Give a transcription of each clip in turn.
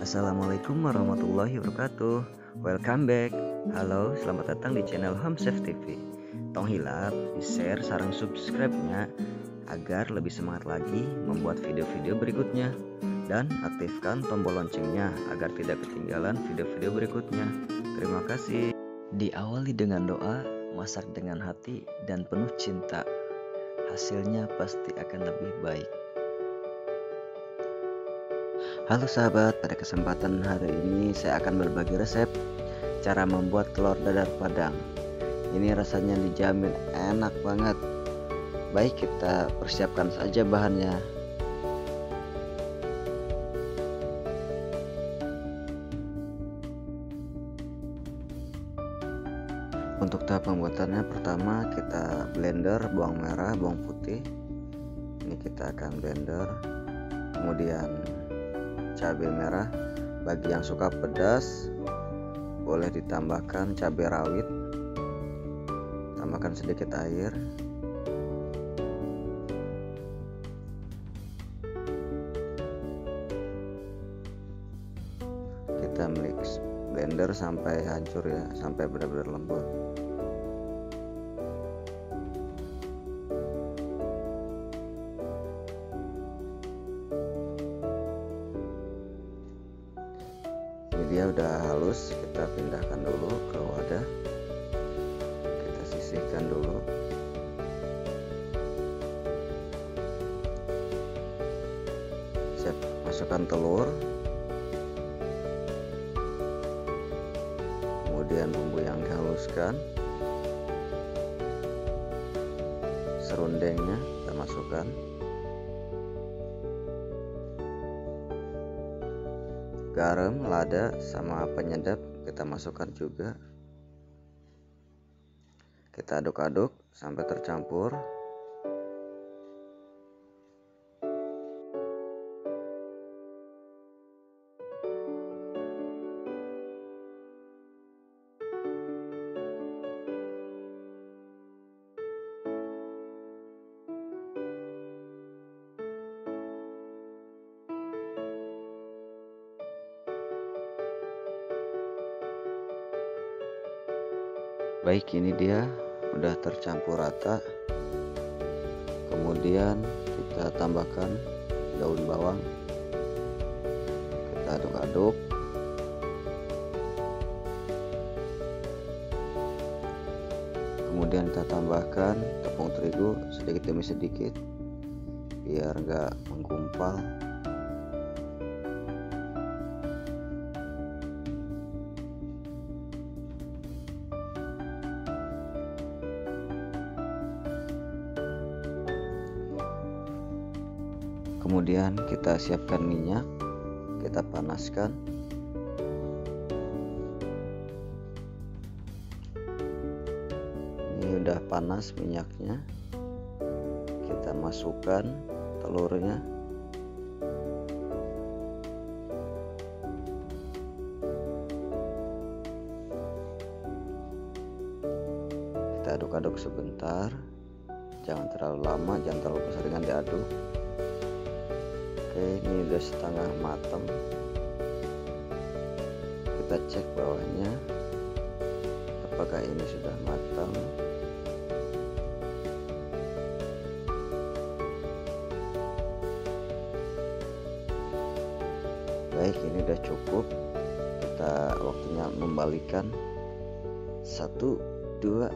Assalamualaikum warahmatullahi wabarakatuh. Welcome back. Halo, selamat datang di channel Home Chef TV. Tong hilap di share sarang subscribe-nya agar lebih semangat lagi membuat video-video berikutnya, dan aktifkan tombol loncengnya agar tidak ketinggalan video-video berikutnya. Terima kasih. Diawali dengan doa, masak dengan hati dan penuh cinta. Hasilnya pasti akan lebih baik. Halo sahabat, pada kesempatan hari ini saya akan berbagi resep cara membuat telur dadar Padang. Ini rasanya dijamin enak banget. Baik, kita persiapkan saja bahannya. Untuk tahap pembuatannya, pertama kita blender bawang merah, bawang putih. Ini kita akan blender. Kemudian cabai merah, bagi yang suka pedas boleh ditambahkan cabai rawit. Tambahkan sedikit air. Kita mix blender sampai hancur ya, sampai benar-benar lembut. Ini dia udah halus, kita pindahkan dulu ke wadah. Kita sisihkan dulu. Siap, masukkan telur. Kemudian bumbu yang dihaluskan. Serundengnya kita masukkan. Garam, lada, sama penyedap kita masukkan juga. Kita aduk-aduk sampai tercampur. Baik, ini dia udah tercampur rata. Kemudian kita tambahkan daun bawang. Kita aduk-aduk. Kemudian kita tambahkan tepung terigu sedikit demi sedikit biar enggak menggumpal. Kemudian kita siapkan minyak, kita panaskan. Ini udah panas minyaknya. Kita masukkan telurnya. Kita aduk-aduk sebentar. Jangan terlalu lama, jangan terlalu keseringan diaduk. Oke, ini udah setengah matang. Kita cek bawahnya apakah ini sudah matang. Baik, ini udah cukup. Kita waktunya membalikan. 1, 2,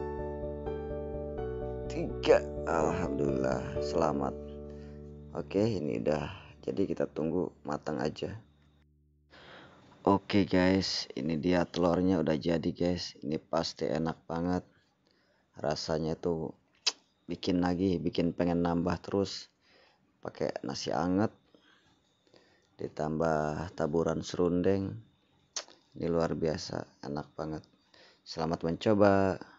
3. Alhamdulillah, selamat. Oke, ini udah. Jadi kita tunggu matang aja. Oke guys, ini dia telurnya udah jadi guys. Ini pasti enak banget. Rasanya tuh bikin pengen nambah terus. Pakai nasi anget ditambah taburan serundeng. Ini luar biasa, enak banget. Selamat mencoba.